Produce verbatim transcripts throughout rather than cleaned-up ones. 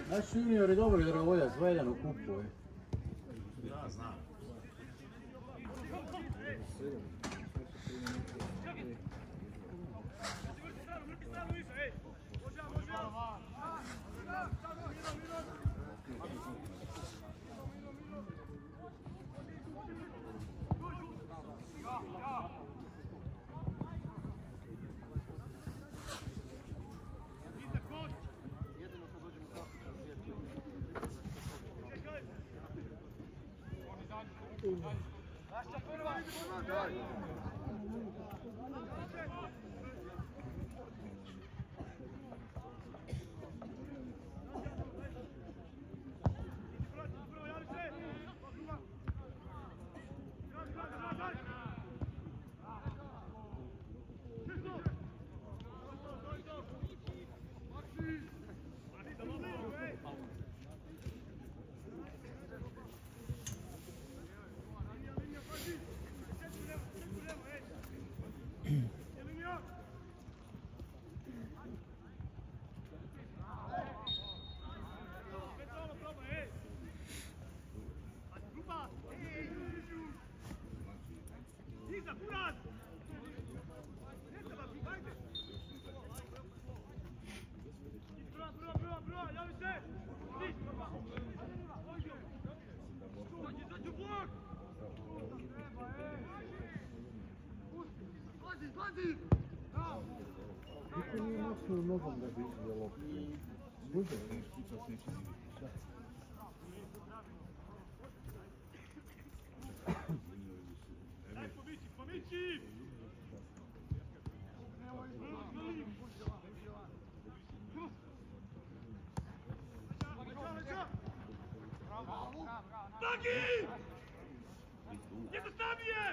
Naši juniori dobro dragovoljac, Valjan u kupu. Da, znam. Niko nije maknuo nogom da bi izgledalo. Služe. Daj pomići, pomići! Dagi! Jednostavnije!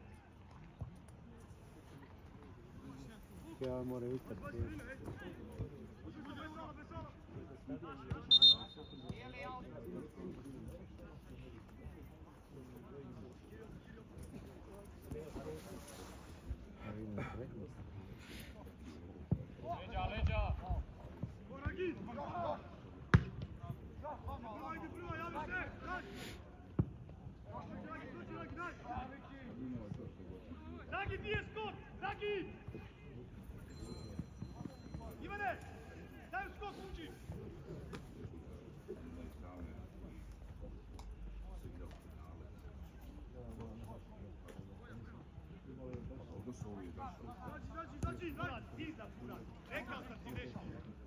Ja moram itrati. Leđa, leđa! Dagi! Ajde, prvo, javi se! Dagi, gdje je skok? Dagi! Ivane! Daj u skok, uči! Zači, zači, zači! Ti zapurat! Rekao sam ti nešto!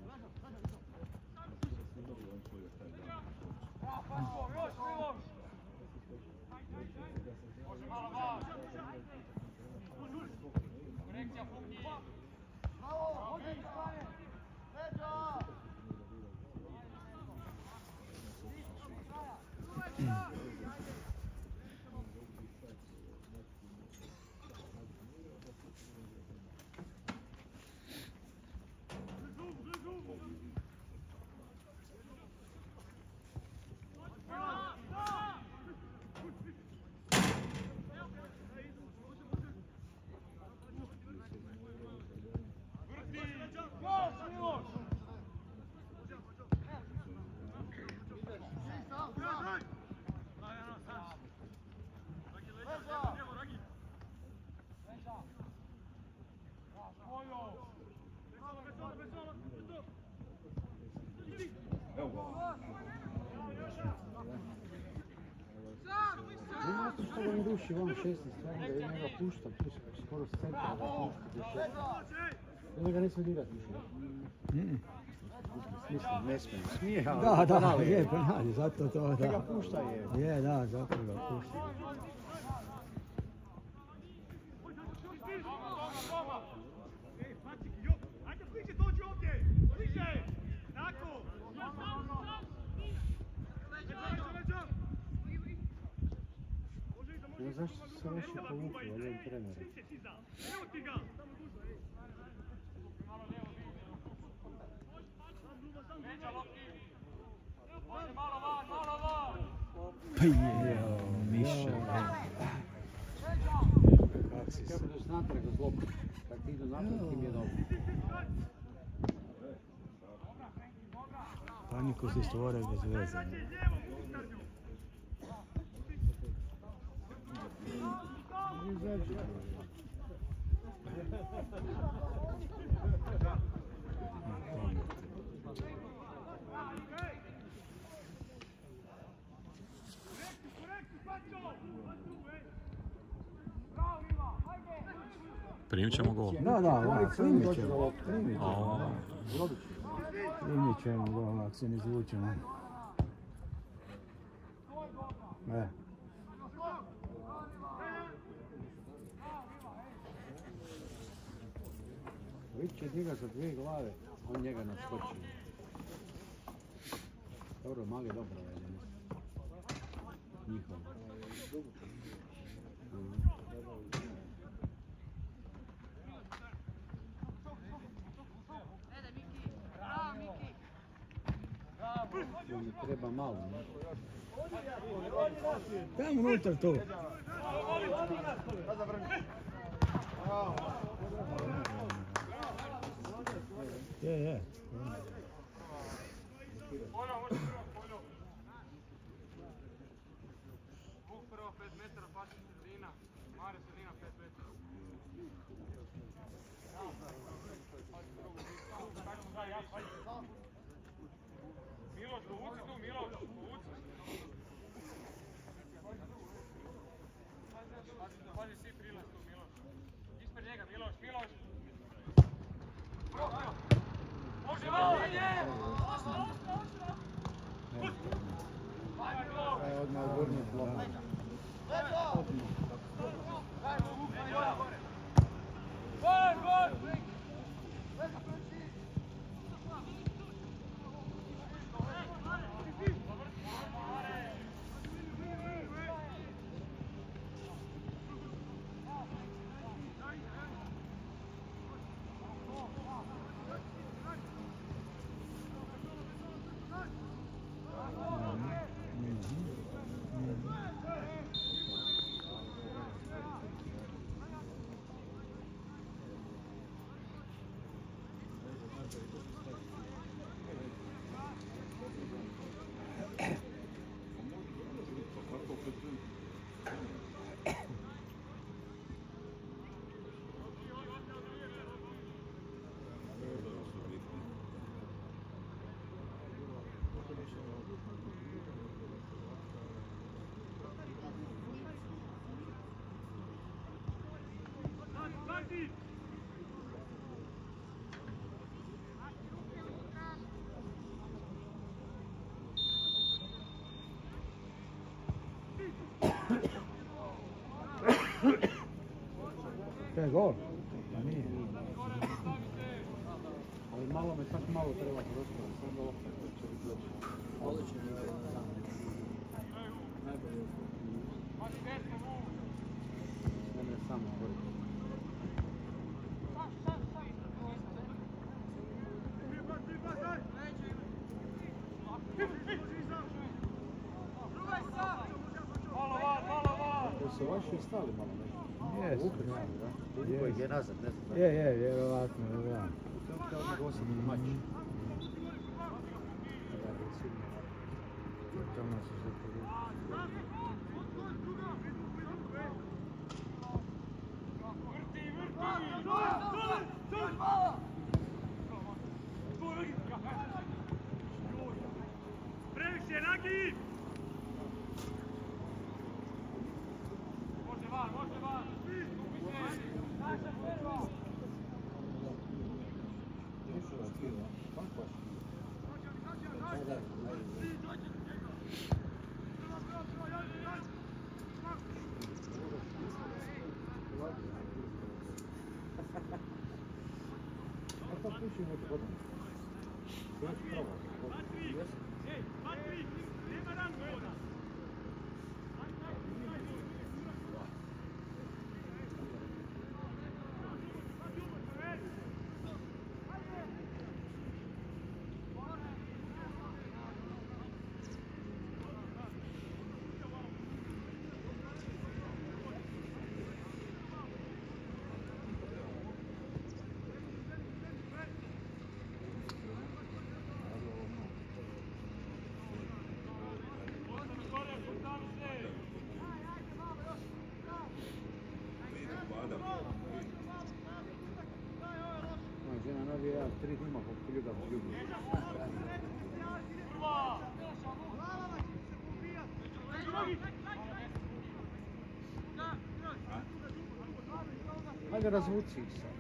Još, Miloš! Može malo vas! Korekcija, pukni! Bravo, hođi iz strane! Leđa! Što ga mi ruši vam šesnaest strana, da je njega pušta, tu skoro s centra da pušta. Da ga ne smije dirati više. Mislim, ne smije, smije, ali da, da, penal je. je penal, zato to, da. Da ga pušta je. Je, da, zato ga pušta. Ajde, bliže dođi ovdje! Bliže! Tako! Ne znaš što se loše povukli, ali je trener. Evo ti ga! Malo van, malo van! Pa je, Miša. Kako doći natrag od zlopu? Kad ti idu natrag, ti mi je dobro. Pa Oni ko se stvore bez veze. Primit ćemo gol. Da, da, da, primit ćemo. Primit A, ćemo. Primit ćemo gol, ako se ne izvučemo. E. Vić će njega za dvije glave, on njega naskoči. Dobro, mali je dobro, je njihov. Mi treba malo, ne? Tamo unutar to. Je, je. Vuk prvo pet metara, paši sredina, Mare sredina pet metara. Miloš, povuci tu, Miloš, povuci. Pazi svi prilaz tu, Miloš. Ispred njega, Miloš, Miloš. Može, može! Aj, odmah odvrnut loptu. Gol, gol! To je gol? Pa nije. Ali malo me, tako malo treba prostora, sam da lopta će biti loše. Odlično je igra. Najbolje je ne me samo boriti. To su vaši stali malo nešto. Jesu, Ukreći, da? Ljudi koji je nazad, ne znam. Je, je, vjerovatno, da. To je odmah osadni mač. Tamo su se povijeli. Previše, Nagi! Može van, može van! Naša prva! to pušimo od godina. To je pravo. Ej, Patrik, nema rango. Ajde, razvuci ih sad.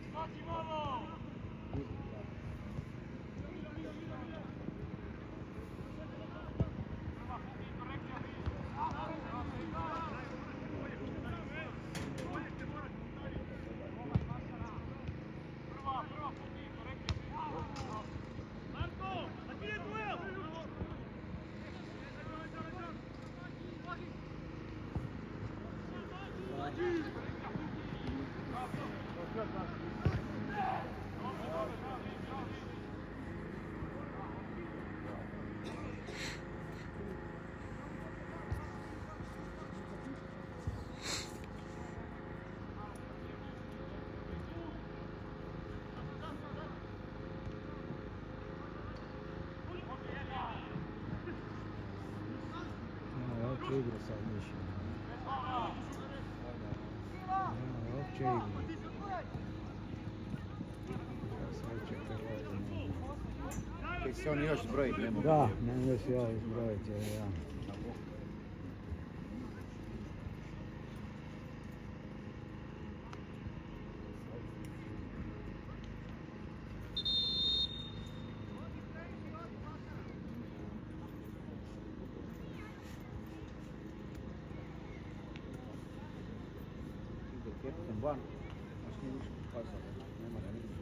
Uopće igra sad više. Nema uopće igra. Sad će Hrvati. Kaj se oni još zbrojiti ne mogu? Da, ne mogu se ja izbrojiti, evo ja. Captain van, baš nije ništa pokazao, ne mora ništa.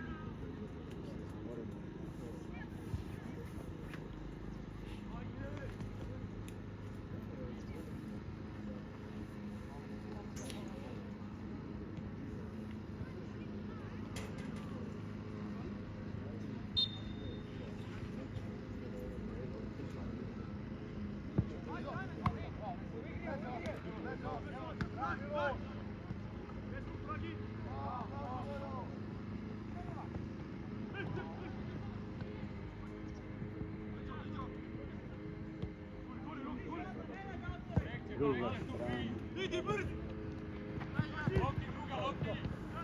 Druga strana. Idi brzo! Lopti, druga, lopti!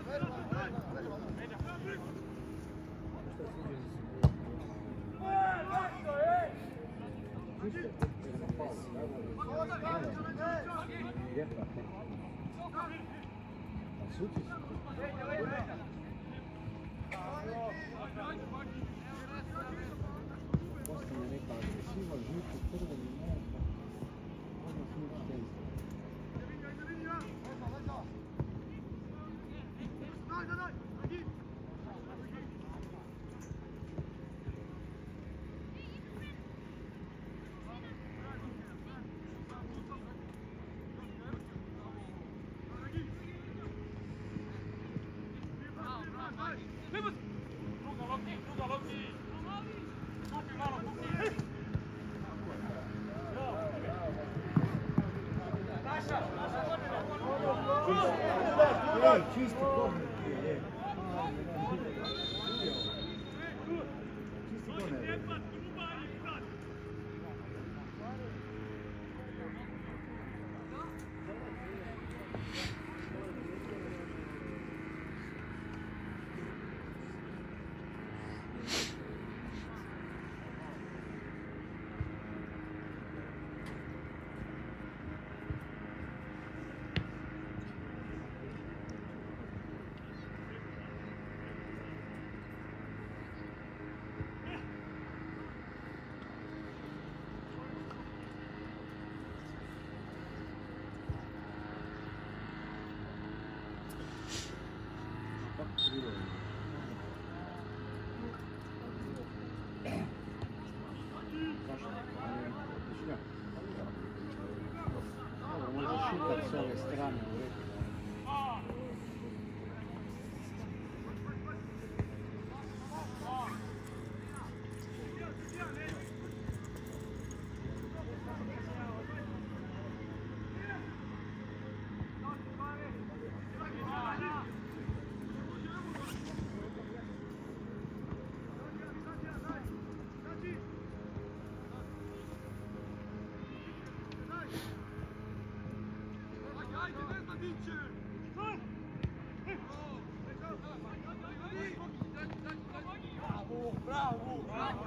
Suci su. Postane neka agresiva, žuti, crveni, možda. Možda su njih tenista. Druga lopti, druga lopti! Kupi malo, kupi! Ej, čisti korner. Čisti korner. Može šutat s ove strane u redu. Bravo! Bravo!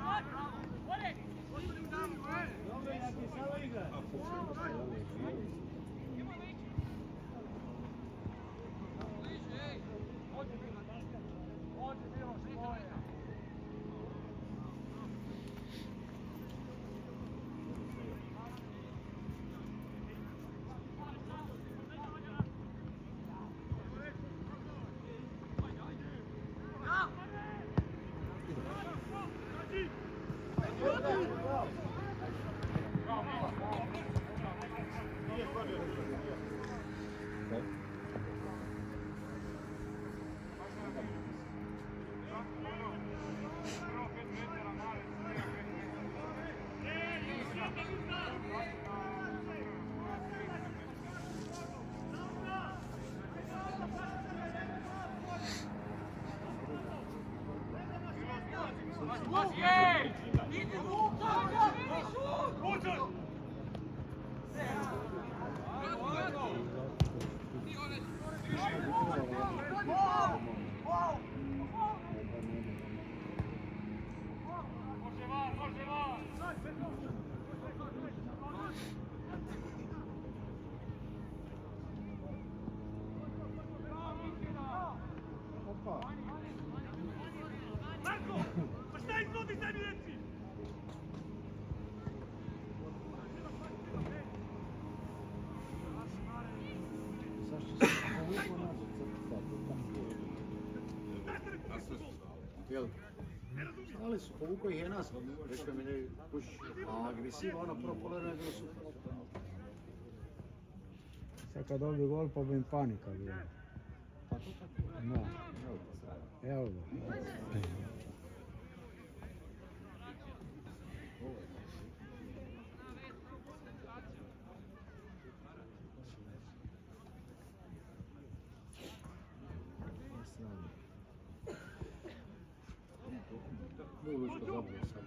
Jel? Stali su, povuko ih je nas, rekao mi ne puši, a agresiva ono prvo polovina je bilo super. Sad kad dobiju gol pa bi im panika bila. Pa to tako. Da. Evo ga. Nije Lučko zabilo sad.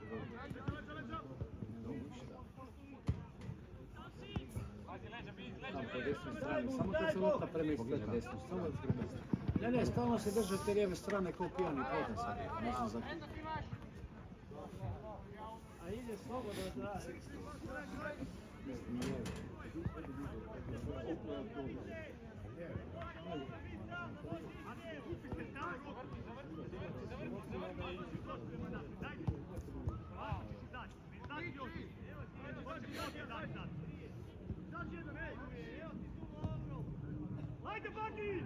Tam po desnoj strani, samo kad se lopta premesti na desnu, samo da premesti. Ne, ne, stalno se drže te lijeve strane kao pijani poten sad, ne znam za... A ide slobodno da... Hajde, Baki!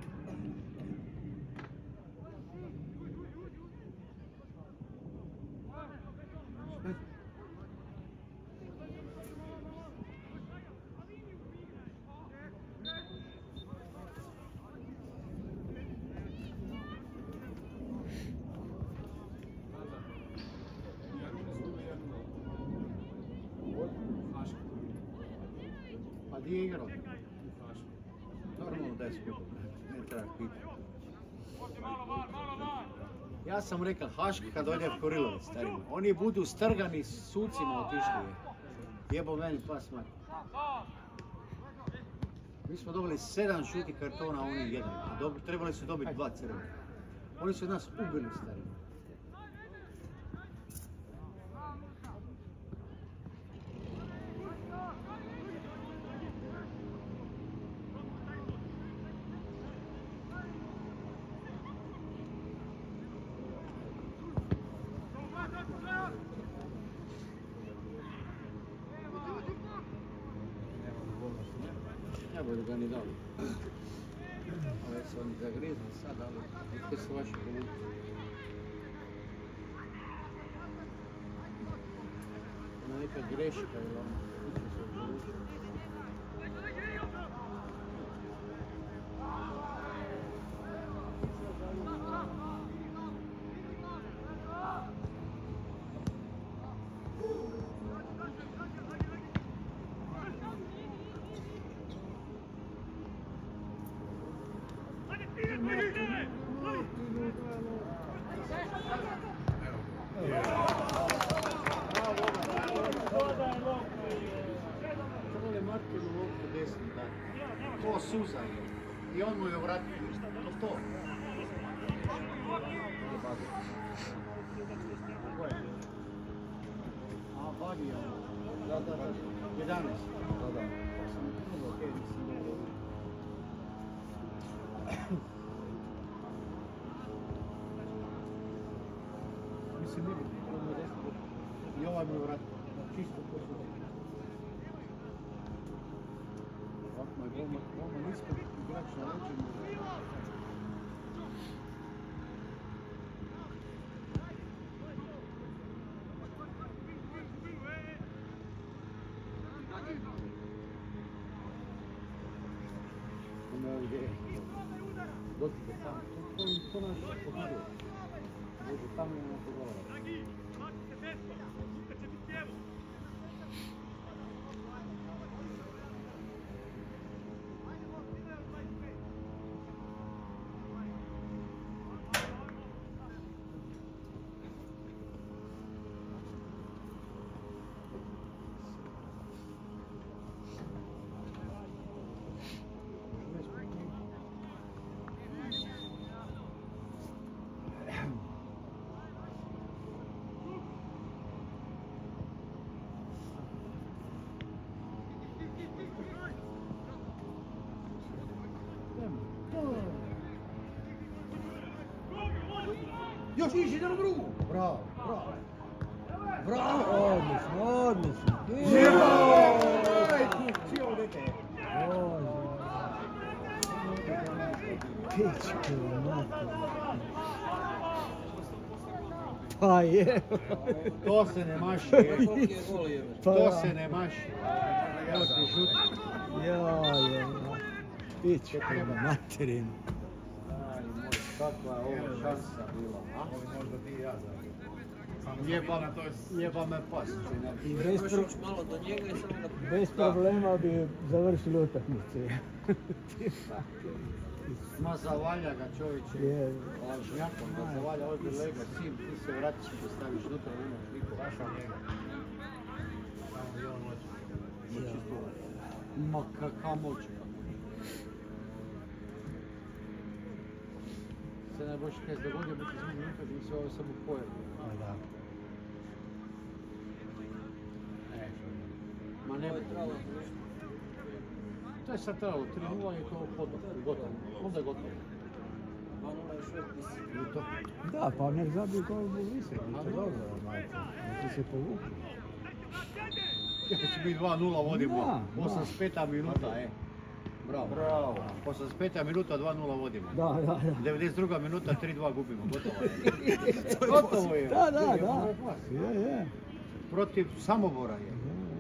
Pa di je igrao? Normalno da je skupno, ne treba pitati. Ja sam rekao Hašk kad dođe v Kurilovac, starima. Oni budu strgani s sucima otišli je. Jebo meni pas mat. Mi smo dobili sedam žutih kartona, a oni jedan. A dob- trebali su dobiti dva crvena. Oni su nas ubili, starima. Ja budu ga ni dali. Ove su oni zagrizli sad, ali vidite su vaši povuci. Ima neka greška ili ono. Vidite su povuci. Trebalo je Martinu loptu desnu dati. Ko suza je. I on mu je vratio. To to. Ko je? A, Bagi je ono. Da, da, da. jedanaest. Da, da. Pa sam probao, okej, nisam dobro. Mislim, ne vidim, probao desnu. I ovaj mu je vratio. Čisto ko suza. Ovako je golman, golman ispod igrač na leđima. gdje dotike tamo, to je to naš pogodio. Dođe tamo i nema pogovara. Još iši, idemo drugu! Bravo, bravo. Bravo! Odlično, odlično. Cijelo dete. Pičke, mater. Pa je. To se ne maši. To se ne maši. Evo ti žuti. Ja je. Pičke, materin. Aj moj, kakva je ovo šansa bila, a? Možda ti i ja završi. Jeba me pas. I bez, pro... malo do njega i samo da... bez problema bi završili utakmicu. Ma zavalja ga čovječe. Je. Lažnjakom ga zavalja, ovdje lega, sim, ti se vratiš i te staviš unutra, nemaš niko. Vaša njega. Ma kakav moć. Se ne boš kaj se dogodio, biti smo minuta gdje se ovo samo pojavio. Da. Ma ne bi. To je sad trebalo, tri nula je to gotovo. Onda je gotovo. Da, pa nek zabiju gol u Vise. To je dobro, majke. Neki se povukli. Će biti dva nula vodimo. Da, osamdeset peta minuta, e. Bravo. Bravo. osamdeset peta minuta, dva nula vodimo. Da, da, da. devedeset druga minuta, tri dva gubimo. Gotovo je. Gotovo je. Da, da, da. Je, je. Protiv Samobora je.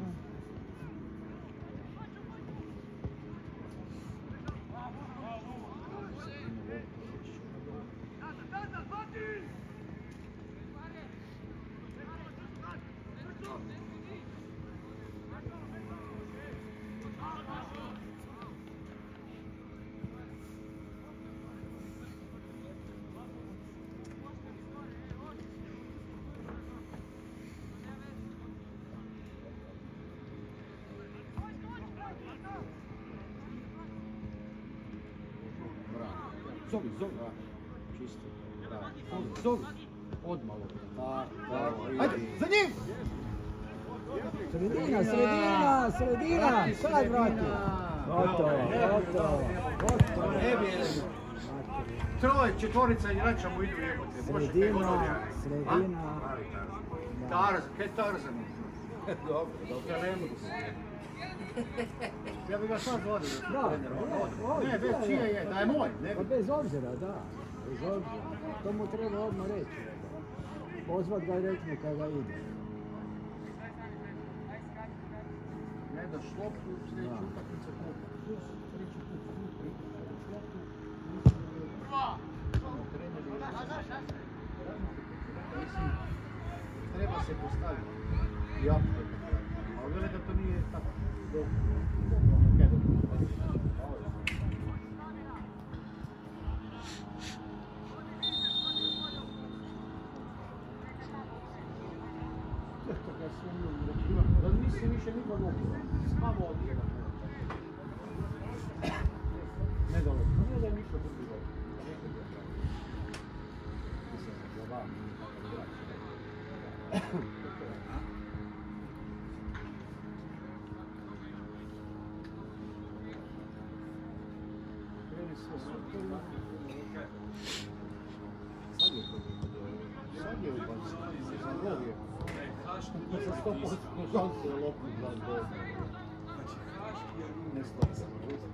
Zovi, zovi. Čisto. Zovi, zovi. Odmalo. Ajde, za njim! Sredina, sredina, sredina. Sad vrati. Gotovo, gotovo, gotovo. Troje, četvorica igrača mu idu jebote. Sredina, sredina. Tarzan, kaj Tarzan? Dobro, dobro. Ja bih ga sad vodio. Da, ne, bez čije je, da je moj. Ne pa bez obzira, da. Bez obzira. To mu treba odmah reći. Pozvat ga i reći kada ide. Ne daš loptu, sljedeću utakmicu kupa. Plus, treći put, plus, treći loptu, plus, treneri. Mislim, treba se postaviti. Ja, ali vele da to nije tako. Dobro, dobro, dobro. Da nisi više nikog okura, spamo od njega. Ne dole, ne da je ništa drugi dole. Mislim, za vam, kreni sve super. Sad je to sad je ubacio, za gol je. Sa sto posto šanse je lopnu za gol. Ne sto posto.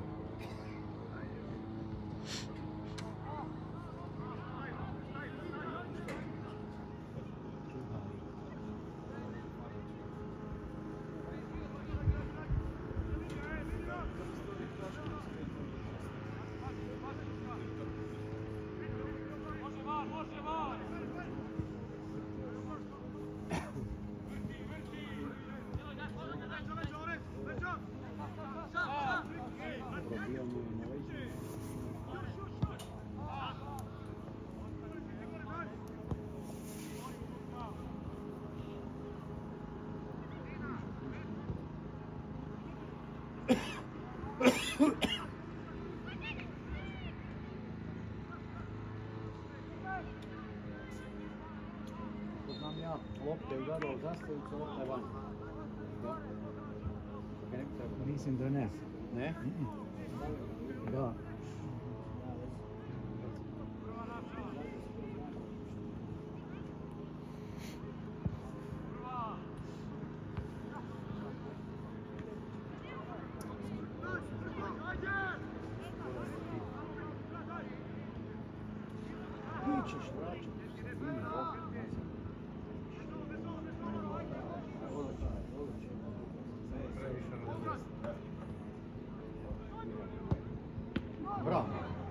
Ko znam ja, lopte je udarao zastavicu, lopta je van. Da? Kako ne bi trebalo? Mislim da ne. Ne? Da. Ićeš, vraćaš. Bravo.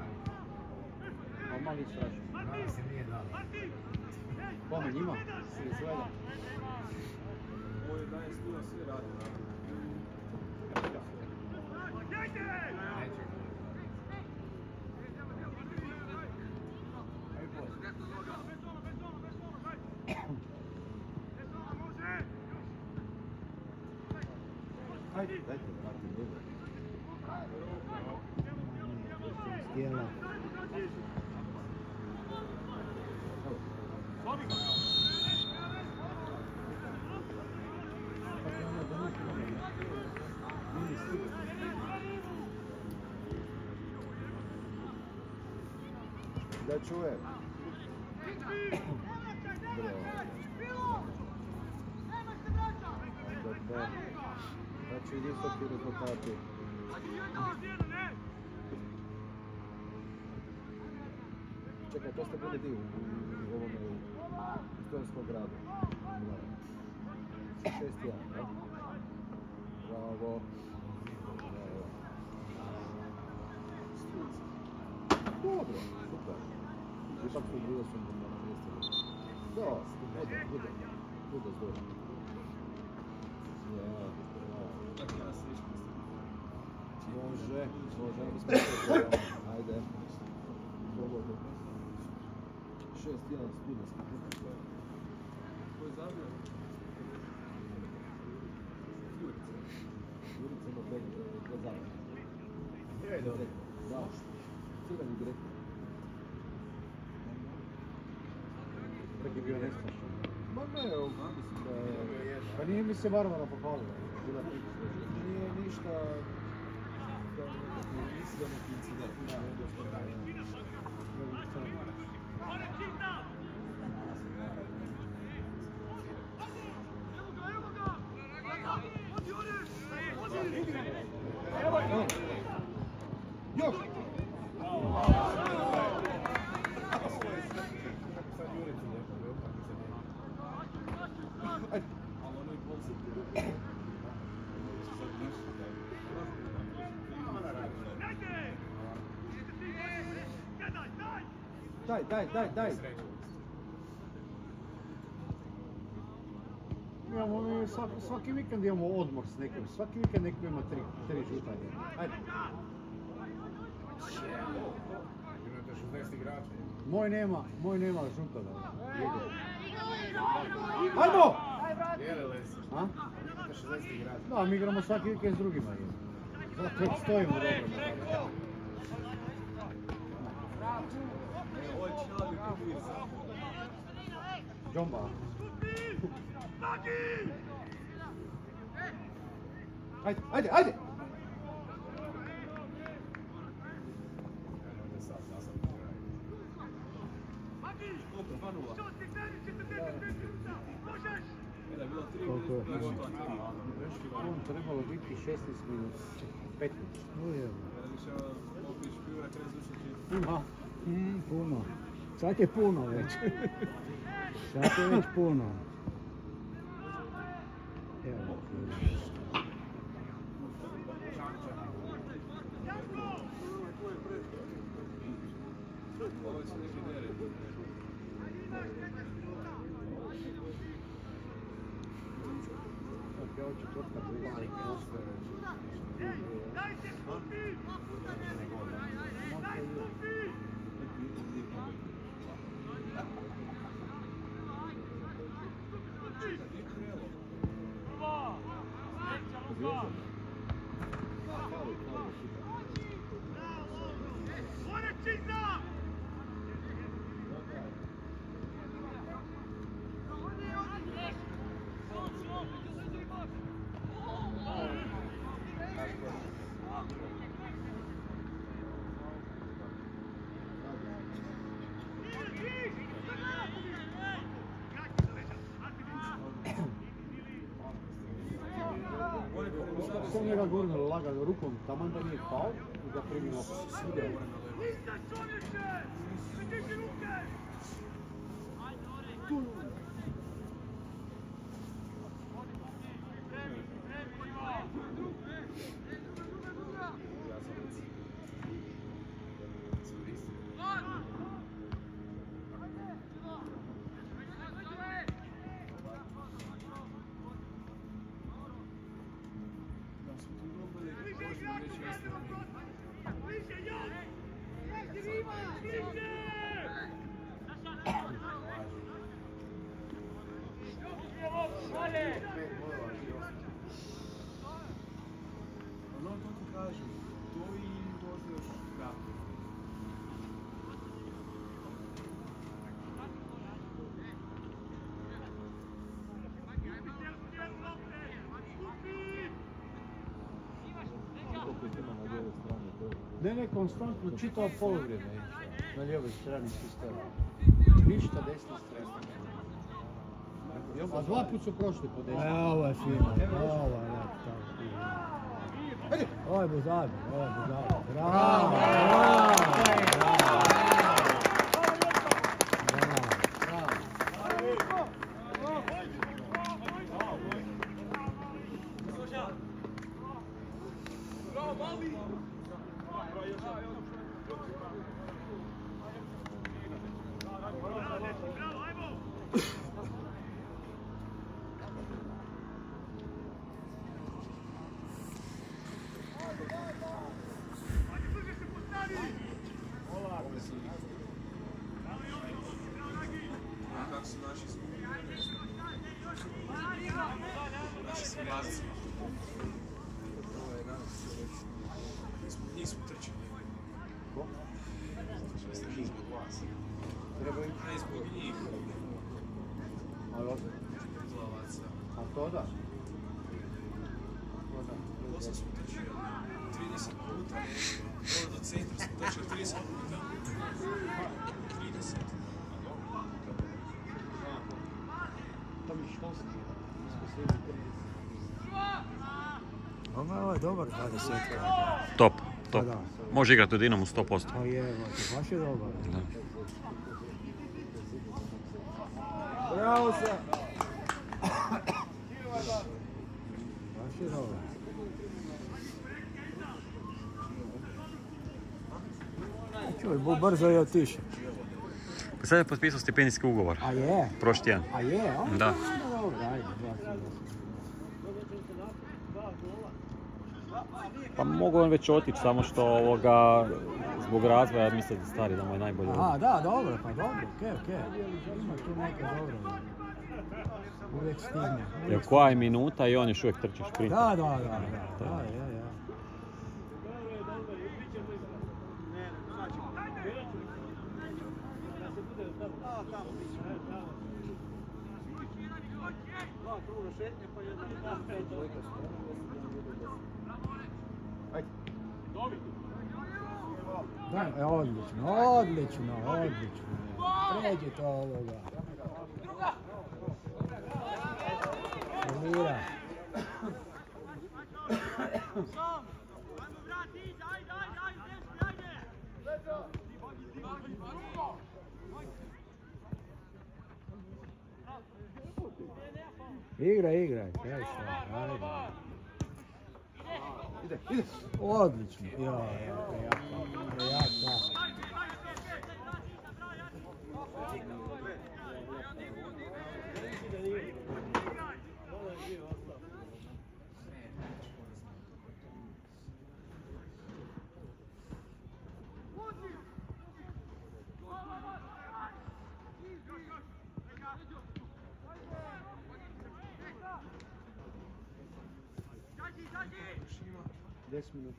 A mali strašno. Nama se nije dalo. Kome njima? Se izgleda. Ovo je daje studa sve radi. Ajde, dajte, vrati drugo. Stijela. Da čuje. Bravo. Znači visoki rezultati. Čekaj, to ste bili di u, u ovome studenskom gradu? šest jedan, da? Bravo. Bravo. Dobro, super. Ipak su bili su na mjestu. Da, bude, bude, bude zdođe. Ja, bravo. Može, može, mi smo sve ajde. Slobodno. šest jedan studentski. Ko je zabio? Jurica ima pet zabio. Je dobro. Da, crveni direktno. Tak je bio nestrašan. Ma ne, mislim da je... Pa nije mi se Varvara popalila. Bila nije ništa... Da nekakvi incident, incident. Da, nego što da je. Još! Ajde! Daj, daj, daj, daj! Imamo, mi svaki, svaki vikend imamo odmor s nekim. Svaki vikend neko ima tri, tri žutanje. Ajde! Imate šeznaest igrača. Moj nema, moj nema žutanja. Ajmo! Dijelile se. A? Imate šeznaest igrača. Da, mi igramo svaki vikend s drugima. Zato već stojimo dobro. Ovo je čelavi kukvica. Džomba. Ajde, ajde, ajde! Opet, dva nula. Kada je bilo tri Koliko je? minuta, On trebalo biti šesnaest minuta. petnaest. Ujel. kada više Popić pivra krene slušati. Ima. Mm, puno. Sad je puno već. Sad je već puno. Evo. Ovo je se neki nered. Ovo je četvrtka dvije. sam njega gurnuli lagano rukom, taman da nije pao i da primimo sve. Ne, ne, konstantno čitao polovrijeme na lijevoj strani sistema. Ništa desna strana. A dva put su prošli po desni. E, ovo je svima, ovo je tako. Ovo je bez zadnje, ovo je bez zadnje. Bravo, bravo, bravo. A to da? Dosta smo trčili, trideset puta, ovo do centra smo trčili trideset puta. trideset. To mi školski. Ovo je dobar dvadeset. Top, top. Pa da. Može igrati u Dinamu sto posto. Pa je, baš je dobar. Da. Bravo se! Baš je dobar. Čuj, brzo je otišao. Pa sad je potpisao stipendijski ugovor. A je? Prošli tjedan. A je, a? Da. Dobro, ajde, dva. Pa mogu on već otići, samo što ovoga, zbog razvoja, mislim da stari da mu je najbolje. Aha, da, dobro, pa dobro, okej, okay, okej. Okay. Ima tu neka dobra. Uvijek stigne. Jer koja je minuta i on još uvijek trči šprinter. Da, da, da, da, da, je, je. Da, e, odlično, odlično, odlično. Pređite ovoga. Mira. Igra, igra, kaj šta, ajde. Ide, ide. Odlično, ja, ja, ja, ja, ja. deset minuta.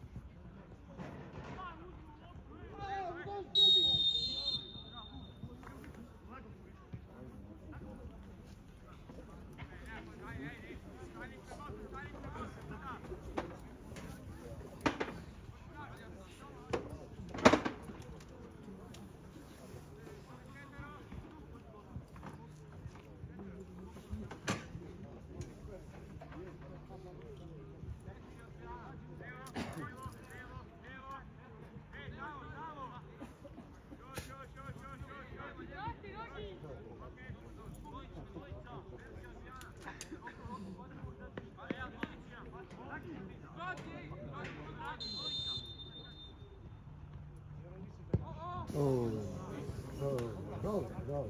Oh, oh, dobro, dobro.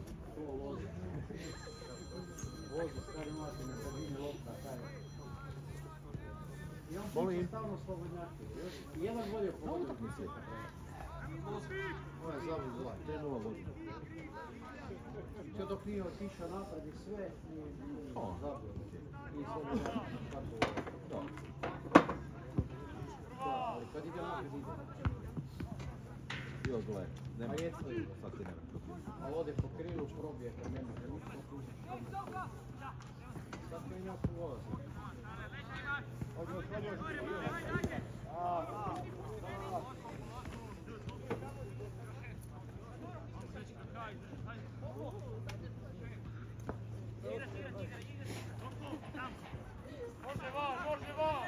Vozi, stari mati na sredini lopta, taj. I on Boli. piše stalno slobodnjaki. I jedan bolje pogodio od njih. Ovo je zavod zla, tri nula vodno. To dok nije otišao napred i sve, nije zabio. I slobodnjaki na tako. Da, ali kad ide napred ide. Bio gle, nema A jeste. sad ti nema. A ode po krilu, probije kad nema ga ništa pustiš. Sad kad ima polozi. Može van, može van!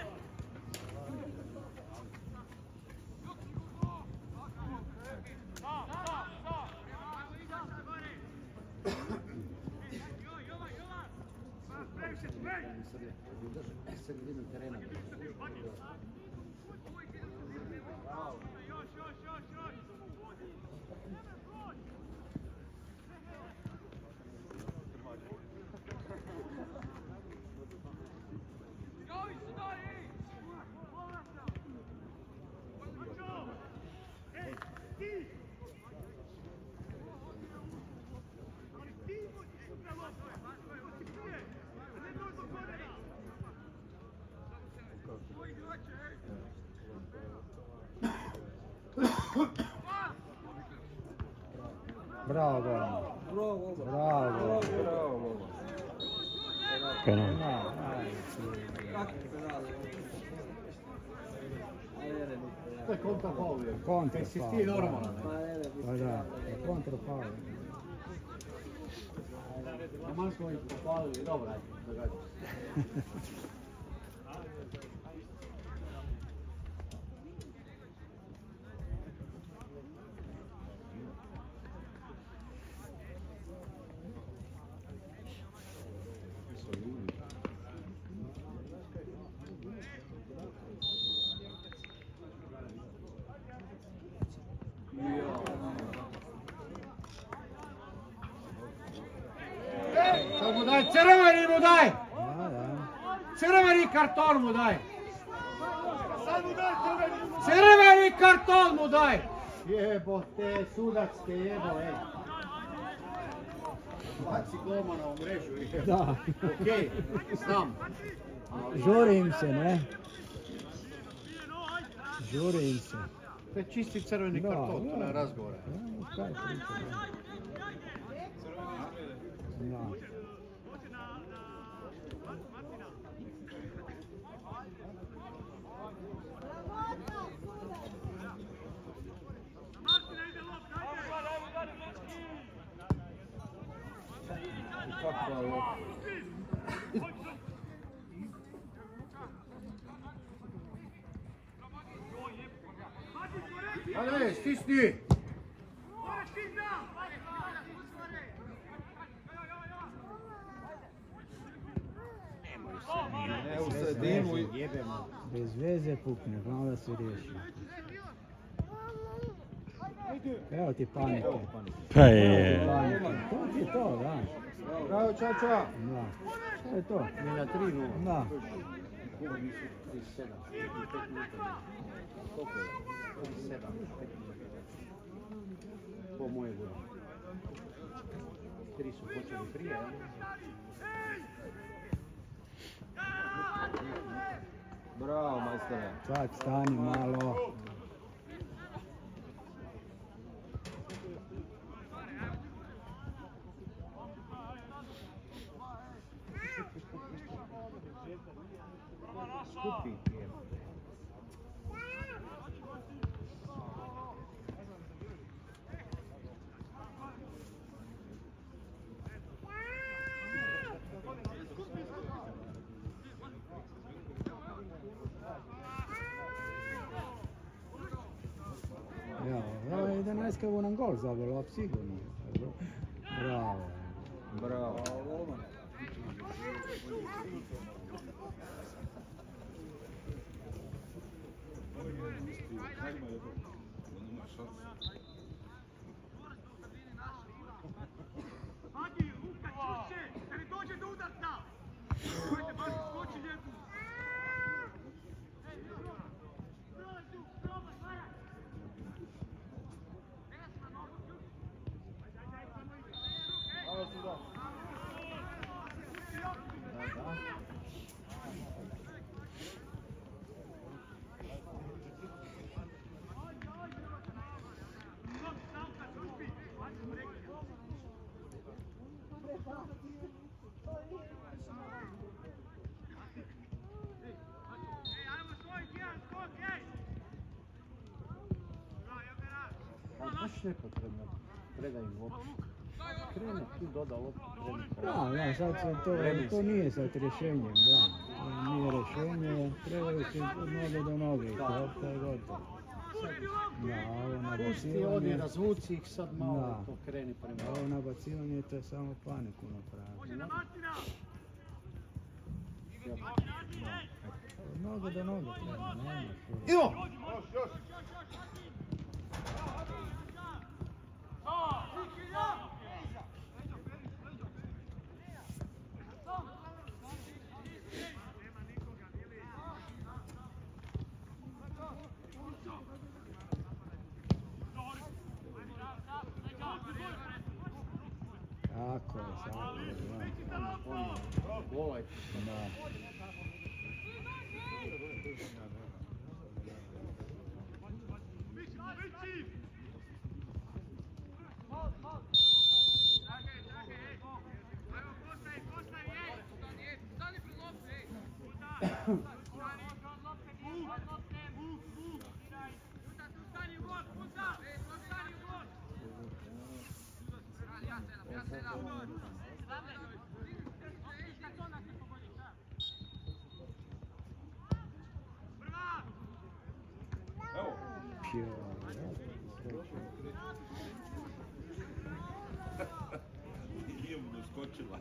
Sredinu terena. Bravo, bravo. Bravo, Bravo. Bravo, Penal. Da, ajde. To je kontra faul. Kontra Si faul, ti da. normalan. Pa da, kontra faul. Taman smo ih pohvalili, dobro, ajde, događa se. Sad mu daj, crveni mu daj! Da, da. Crveni karton mu daj! Crveni karton mu daj! Jebote, sudac te jebo, ej. Baci golmana u mrežu, jebo. Da. Okej, znam. Žuri im se, ne? Žuri im se. To je čisti crveni Da, karton, to da. nema razgovora. Da, kaj priča, da. Da. Kakva je ovo? Ajde, stisni! Ne u sredinu i... Jebemo. Bez veze pukne, glavno da se riješi. Evo ti panike. Pa je. Panike. To ti je to, da. Bravo, čača! Da. To je to. Mi na tri nula. Da. Kuba nisu tri sedam, pet minuta. Koliko je? tri sedam, pet minuta. Po moje godine. Tri su počeli prije, a? Bravo, majstore. Sad stani malo. Skupi. Evo, evo jedanaestka je nam gol zabilo, sigurno. Bravo. Bravo. nepotrebno. Predaj im loptu. Krene, ti doda loptu, krene. Da, da, sad se to, to nije sad rješenje, da. To nije rješenje, trebaju se od noge do noge, to je gotovo. Da, ovo Pusti, odi, nabacivanje, razvuci ih sad malo, Da. to kreni prema. ovo nabacivanje to je samo paniku napravi. Od noge do noge treba, nema. Ivo! Tako je, tako je, da. Volaj. Da. Pio, Nije mu doskočila.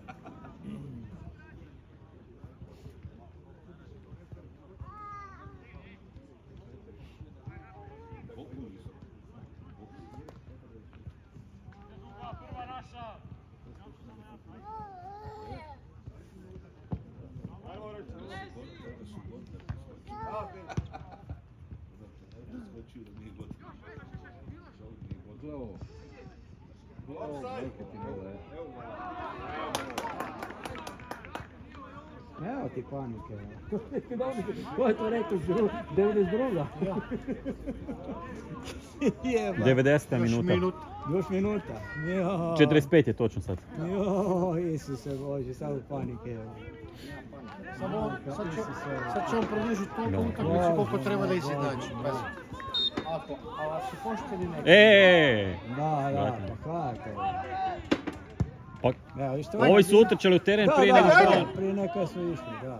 Doskočio da nije gotovo. Gledao. Gledao, majke ti mile. Evo ti panike. Ko je to rekao? devedeset druga Jeba. devedeseta Još minuta. minut. Još minuta. Jo. četrdeset pet je točno sad. Jo, Isuse Bože, samo panike. Samo, sad, će, Isuse. sad će on produžiti toliko Da. utakmicu koliko treba da Bože, izjednači. Bože. Pazi. Ako, ali ako su pošteni neki. E, Da, da, Vratno. pa hvate. pa Evo, što ovi su utrčali u teren prije nego što da, on. prije nego su išli, da.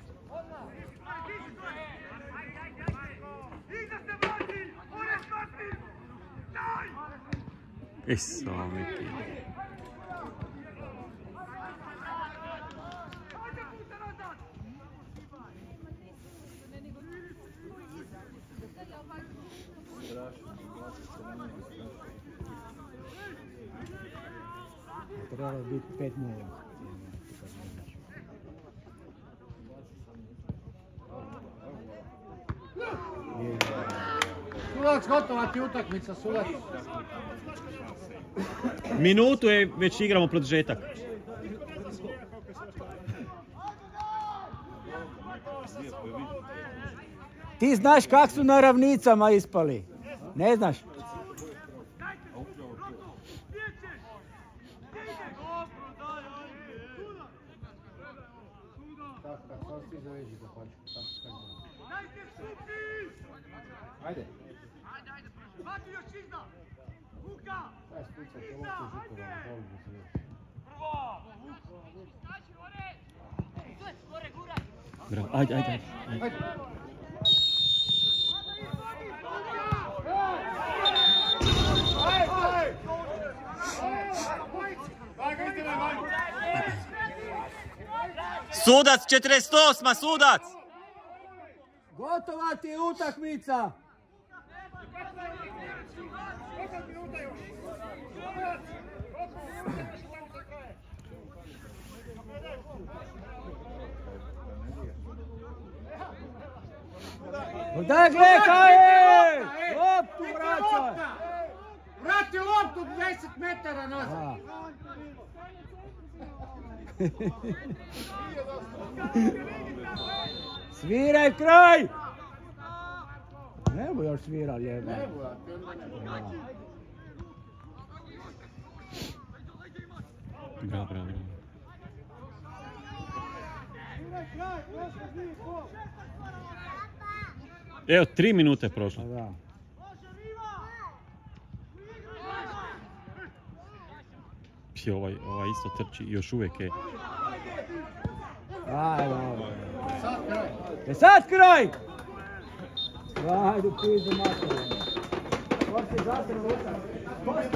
Iso, Miki. Trebalo biti pet nula. Sudac, gotova ti utakmica, sudac. Minutu je već igramo produžetak. Ti znaš kak su na ravnicama ispali? Ne znaš? Tako, tako, sad ti zaveži da paču. Tako, tako. Ajde. Daj spucaj te loptu žukova, boli da se već. Bravo, ajde, ajde, ajde. Ajde. Sudac, četrdeset osma, sudac! Gotova ti je utakmica! Daj gle kaj je! Loptu vraćaj! Vrati loptu deset metara nazad. Sviraj kraj! Ne bu još sviral jeba. Ne bu, a ti onda ne bu. Bravo, bravo, bravo. Evo, tri minute je prošlo. Da. Miki ovaj, ovaj isto trči i još uvijek je. Ajde, ajde. Sad kraj. E sad kraj! Ajde, pizdu materinu. Ko si zatrlo, Luka?